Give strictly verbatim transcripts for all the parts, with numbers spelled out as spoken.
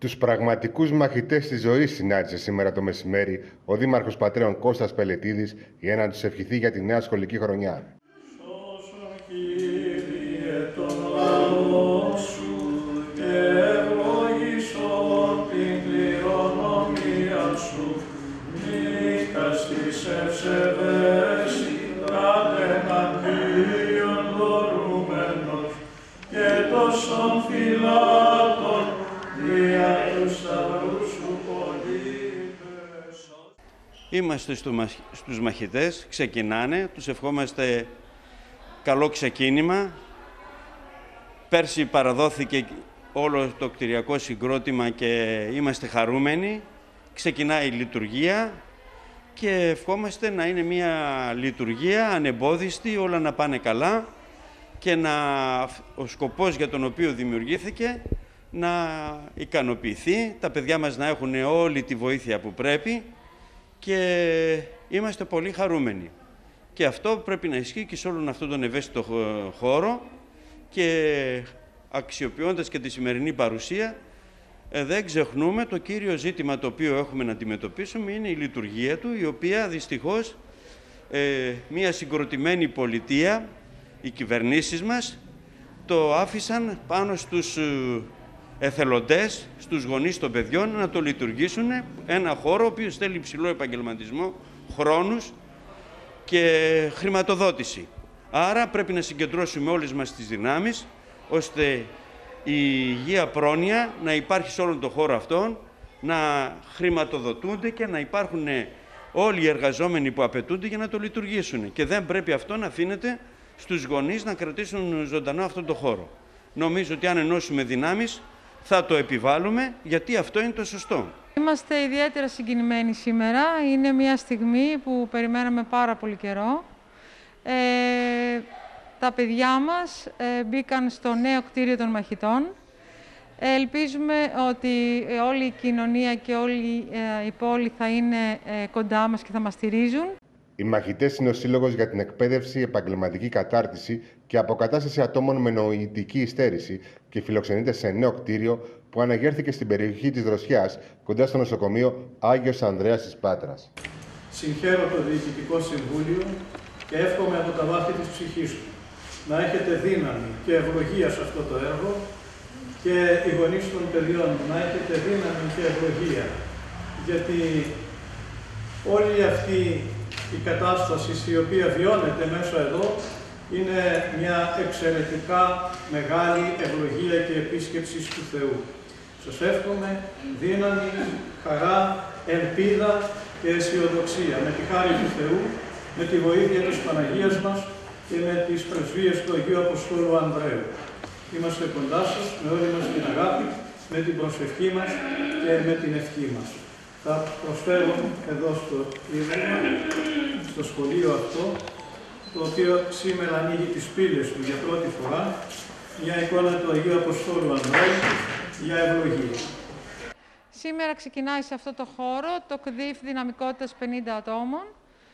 Τους πραγματικούς μαχητές της ζωής συνάντησε σήμερα το μεσημέρι ο Δήμαρχος Πατρέων Κώστας Πελετίδης για να τους ευχηθεί για τη νέα σχολική χρονιά. Σώσον, Κύριε, τον λαό σου και ευλογήσον την κληρονομία σου. Νίκας της ευσεβές κατεναντίον δωρούμενος και τόσων φυλάτων δια του σταυρού σου πολίτες. Είμαστε στους μαχητές, ξεκινάνε, τους ευχόμαστε καλό ξεκίνημα. Πέρσι παραδόθηκε όλο το κτηριακό συγκρότημα και είμαστε χαρούμενοι. Ξεκινάει η λειτουργία και ευχόμαστε να είναι μια λειτουργία ανεμπόδιστη, όλα να πάνε καλά και να, ο σκοπός για τον οποίο δημιουργήθηκε να ικανοποιηθεί, τα παιδιά μας να έχουν όλη τη βοήθεια που πρέπει και είμαστε πολύ χαρούμενοι. Και αυτό πρέπει να ισχύει και σε όλον αυτόν τον ευαίσθητο χώρο και αξιοποιώντας και τη σημερινή παρουσία, δεν ξεχνούμε το κύριο ζήτημα το οποίο έχουμε να αντιμετωπίσουμε είναι η λειτουργία του, η οποία δυστυχώς ε, μια συγκροτημένη πολιτεία, οι κυβερνήσεις μας, το άφησαν πάνω στους εθελοντές, στους γονείς των παιδιών να το λειτουργήσουν, ένα χώρο ο οποίος θέλει υψηλό επαγγελματισμό, χρόνους και χρηματοδότηση. Άρα πρέπει να συγκεντρώσουμε όλες μας τις δυνάμεις, ώστε η υγεία πρόνοια να υπάρχει σε όλον τον χώρο αυτόν, να χρηματοδοτούνται και να υπάρχουν όλοι οι εργαζόμενοι που απαιτούνται για να το λειτουργήσουν. Και δεν πρέπει αυτό να αφήνεται στους γονείς να κρατήσουν ζωντανό αυτόν τον χώρο. Νομίζω ότι αν ενώσουμε δυνάμεις θα το επιβάλλουμε, γιατί αυτό είναι το σωστό. Είμαστε ιδιαίτερα συγκινημένοι σήμερα. Είναι μια στιγμή που περιμέναμε πάρα πολύ καιρό. Ε, τα παιδιά μας ε, μπήκαν στο νέο κτίριο των μαχητών. Ε, ελπίζουμε ότι όλη η κοινωνία και όλη ε, η πόλη θα είναι ε, κοντά μας και θα μας στηρίζουν. Οι μαχητές είναι ο σύλλογος για την εκπαίδευση, επαγγελματική κατάρτιση και αποκατάσταση ατόμων με νοητική υστέρηση και φιλοξενείται σε νέο κτίριο που αναγέρθηκε στην περιοχή της Δροσιάς, κοντά στο νοσοκομείο Άγιος Ανδρέας της Πάτρας. Συγχαίρω το Διοικητικό Συμβούλιο και εύχομαι από τα βάθη της ψυχής του να έχετε δύναμη και ευλογία σε αυτό το έργο και οι γονείς των παιδιών να έχετε δύναμη και ευλογία, γιατί όλη αυτή η κατάσταση η οποία βιώνεται μέσα εδώ είναι μια εξαιρετικά μεγάλη ευλογία και επίσκεψη του Θεού. Σας εύχομαι δύναμη, χαρά, ελπίδα και αισιοδοξία με τη χάρη του Θεού, με τη βοήθεια της Παναγίας μας και με τις πρεσβείες του Αγίου Αποστόλου Ανδρέου. Είμαστε κοντά σας με όλη μας την αγάπη, με την προσευχή μας και με την ευχή μας. Θα προσφέρω εδώ στο Ίδρυμα, στο σχολείο αυτό, το οποίο σήμερα ανοίγει τις πύλες του για πρώτη φορά, μια εικόνα του Αγίου Αποστόλου Ανδρέου για ευλογία. Σήμερα ξεκινάει σε αυτό το χώρο το ΚΔΙΦ δυναμικότητας πενήντα ατόμων.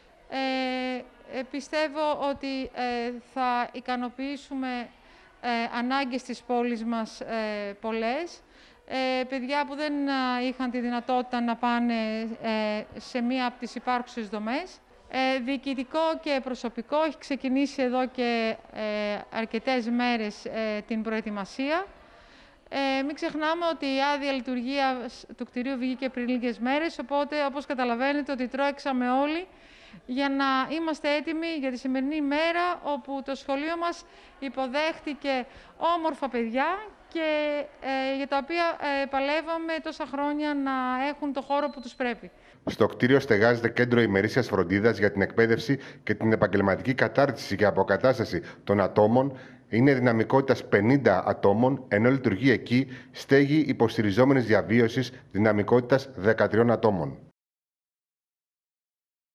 Ε, ε, πιστεύω ότι ε, θα ικανοποιήσουμε ε, ανάγκες της πόλης μας ε, πολλές. Ε, παιδιά που δεν ε, είχαν τη δυνατότητα να πάνε ε, σε μία από τις υπάρχουσες δομές. Ε, διοικητικό και προσωπικό έχει ξεκινήσει εδώ και ε, αρκετές μέρες ε, την προετοιμασία. Ε, μην ξεχνάμε ότι η άδεια λειτουργία του κτηρίου βγήκε πριν λίγες μέρες, οπότε όπως καταλαβαίνετε ότι τρόεξαμε όλοι για να είμαστε έτοιμοι για τη σημερινή μέρα, όπου το σχολείο μας υποδέχτηκε όμορφα παιδιά και ε, για τα οποία ε, παλεύαμε τόσα χρόνια να έχουν το χώρο που τους πρέπει. Στο κτίριο στεγάζεται κέντρο ημερήσιας φροντίδας για την εκπαίδευση και την επαγγελματική κατάρτιση και αποκατάσταση των ατόμων. Είναι δυναμικότητας πενήντα ατόμων, ενώ λειτουργεί εκεί στέγη υποστηριζόμενης διαβίωσης δυναμικότητας δεκατρείς ατόμων.